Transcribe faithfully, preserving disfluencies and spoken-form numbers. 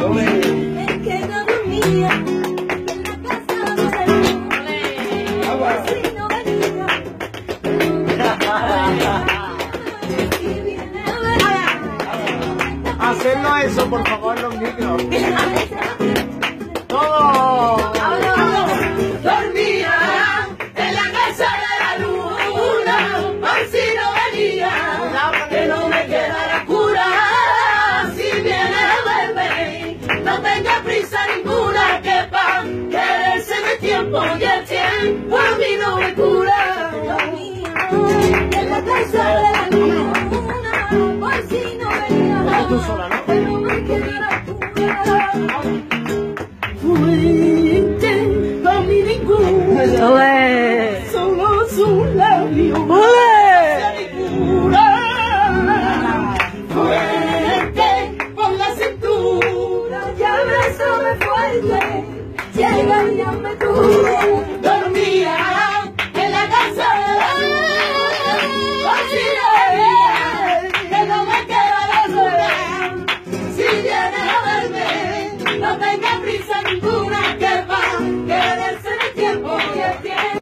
que no dormía en la casa de la luz. Si no venía, hacerlo eso, por favor, los micros. ¡Todo! dormía en la casa de la luna, por si no venía, que no me quedara cura. Si viene, vuelve, no tenga prisa ninguna, que pa' quererse de tiempo y el tiempo a mí no me cura. Dormía en la casa de la luna, por si no venía, que no me quedara cura. Fuiste pa' mí ninguna, solo su labio me cura. Fuerte por la cintura, ya besame fuerte, llega y ya me cura.